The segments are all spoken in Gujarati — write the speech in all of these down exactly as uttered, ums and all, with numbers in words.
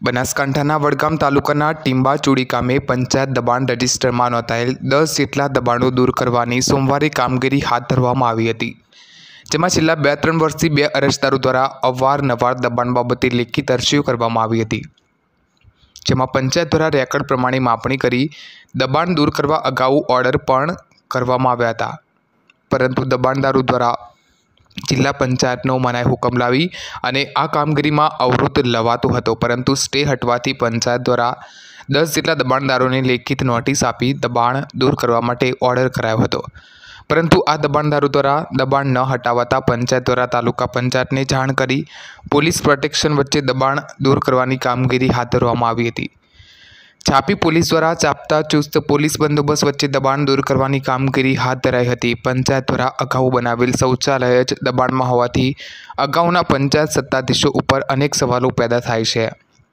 બનાસકાંઠાના વડગામ તાલુકાના ટીંબાચૂડી ગામે પંચાયત દબાણ રજિસ્ટરમાં નોંધાયેલ દસ જેટલા દબાણો દૂર કરવાની સોમવારે કામગીરી હાથ ધરવામાં આવી હતી, જેમાં છેલ્લા બે ત્રણ વર્ષથી બે અરજદારો દ્વારા અવારનવાર દબાણ બાબતે લેખિત અરજીઓ કરવામાં આવી હતી, જેમાં પંચાયત દ્વારા રેકર્ડ પ્રમાણે માપણી કરી દબાણ દૂર કરવા અગાઉ ઓર્ડર પણ કરવામાં આવ્યા હતા, પરંતુ દબાણદારો દ્વારા જિલ્લા પંચાયતનો મનાઈ હુકમ લાવી અને આ કામગીરીમાં અવરોધ લવાતો હતો, પરંતુ સ્ટે હટવાથી પંચાયત દ્વારા દસ જેટલા દબાણદારોને લેખિત નોટિસ આપી દબાણ દૂર કરવા માટે ઓર્ડર કરાયો હતો, પરંતુ આ દબાણદારો દ્વારા દબાણ ન હટાવતા પંચાયત દ્વારા તાલુકા પંચાયતને જાણ કરી પોલીસ પ્રોટેક્શન વચ્ચે દબાણ દૂર કરવાની કામગીરી હાથ ધરવામાં આવી હતી। છાપી પોલીસ દ્વારા ચાપતા ચુસ્ત પોલીસ બંદોબસ્ત વચ્ચે દબાણ દૂર કરવાની કામગીરી હાથ ધરાઈ હતી। પંચાયત દ્વારા અગાઉ બનાવેલ શૌચાલય જ દબાણમાં હોવાથી અગાઉના પંચાયત સત્તાધીશો ઉપર અનેક સવાલો પેદા થાય છે।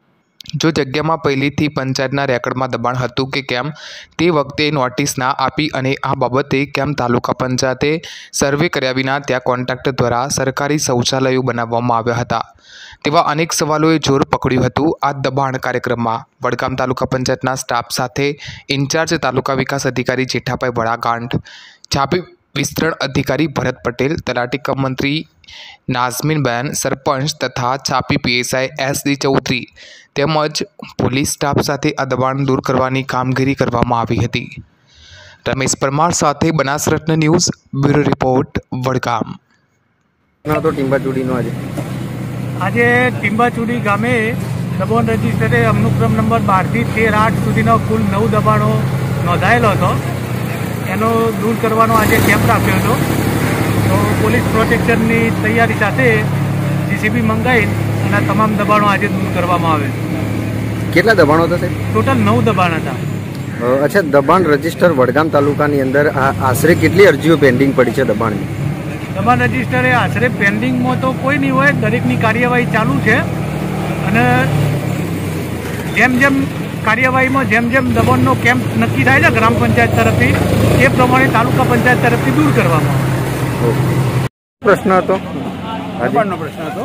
જો જગ્યામાં પહેલીથી પંચાયતના રેકર્ડમાં દબાણ હતું કે કેમ તે વખતે નોટિસ ના આપી અને આ બાબતે કેમ તાલુકા પંચાયતે સર્વે કર્યા વિના ત્યાં કોન્ટ્રાક્ટર દ્વારા સરકારી શૌચાલયો બનાવવામાં આવ્યા હતા તેવા અનેક સવાલોએ જોર પકડ્યું હતું। આ દબાણ કાર્યક્રમમાં વડગામ તાલુકા પંચાયતના સ્ટાફ સાથે ઇન્ચાર્જ તાલુકા વિકાસ અધિકારી જેઠાભાઈ વડાગાંઠ, છાપી વિસ્તરણ અધિકારી ભરત પટેલ, તલાટી કમ મંત્રી નાઝમીનબેન, સરપંચ તથા છાપી પીએસઆઈ એસ ડી ચૌધરી તેમજ પોલીસ સ્ટાફ સાથે આ દબાણ દૂર કરવાની કામગીરી કરવામાં આવી હતી। રમેશ પરમાર સાથે બનાસ રત્ન ન્યૂઝ, બ્યુરો રિપોર્ટ, વડગામ। તો ટીંબાચૂડીનો આજે આજે ટીંબાચૂડી ગામે દબાણ રજિસ્ટરે અનુક્રમ નંબર બારથી તેર આઠ સુધીનો કુલ નવ દબાણો નોંધાયેલો હતો, એનો દૂર કરવાનો આજે કેમ્પ રાખ્યો હતો। તો પોલીસ પ્રોટેક્શનની તૈયારી સાથે જીસીબી મંગાવી અને તમામ દબાણો આજે દૂર કરવામાં આવે છે। કેટલા દબાણો થશે? ટોટલ નવ દબાણ હતા। અચ્છા, દબાણ રજિસ્ટર વડગામ તાલુકાની અંદર આશરે કેટલી અરજીઓ પેન્ડિંગ પડી છે દબાણની? દબાણ રજિસ્ટરે આશરે પેન્ડિંગમાં તો કોઈ નહીં હોય, દરેકની કાર્યવાહી ચાલુ છે અને જેમ જેમ કાર્યવાહીમાં જેમ જેમ દબાણનો કેમ્પ નક્કી થાય છે ગ્રામ પંચાયત તરફથી એ પ્રમાણે તાલુકા પંચાયત તરફથી દૂર કરવામાં આવે। પ્રશ્ન હતો દબાણનો પ્રશ્ન હતો,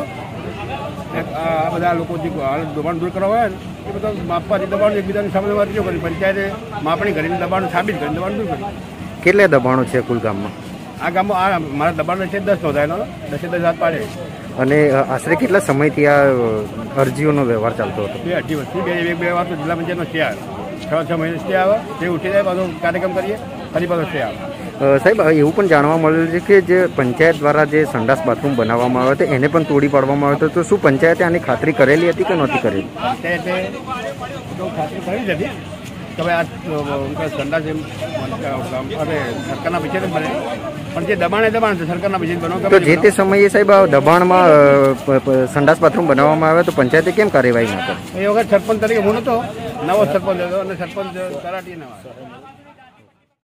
આ બધા લોકો જે દબાણ દૂર કરવા હોય ને એ બધા માપવાથી દબાણ એકબીજાની સામે અરજીઓ કરી પંચાયતે માપણી કરીને દબાણ સાબિત કરીને દબાણ દૂર કર્યું। કેટલા દબાણો છે કુલ ગામમાં? આ ગામમાં આ મારા દબાણ છે દસ નોંધાયેલો, દસે દસ હાથ પાડે। અને આશરે કેટલા સમયથી આ અરજીઓનો વ્યવહાર ચાલતો હતો? બે અઢી વર્ષથી બે એક બે વાર તો જિલ્લા પંચાયતનો સ્ટે આવે, છ છ મહિને સ્ટે આવે, તે ઉઠી જાય પાછો કાર્યક્રમ કરીએ ફરી પાછો સ્ટે આવે। સાહેબ, એવું પણ જાણવા મળેલું છે કે જે પંચાયત દ્વારા જે સંડાસ બાથરૂમ બનાવવામાં આવ્યો હતો એને પણ તોડી પાડવામાં આવ્યો હતો, તો શું પંચાયતે આની ખાતરી કરેલી હતી કે નહોતી કરેલી? પંચાયતે તો ખાતરી કરી જ હતી કે ભાઈ આ સંડાસ એમ અરે સરકારના પૈસે જ બને, પણ જે દબાણ એ દબાણ છે, સરકારના પૈસે બનાવ। તો જે તે સમયે સાહેબ દબાણમાં સંડાસ બાથરૂમ બનાવવામાં આવ્યા તો પંચાયતે કેમ કાર્યવાહી ન કરી? એ વખત સરપંચ તરીકે હું નહોતો, નવો સરપંચ હતો અને સરપંચ તલાટી નવા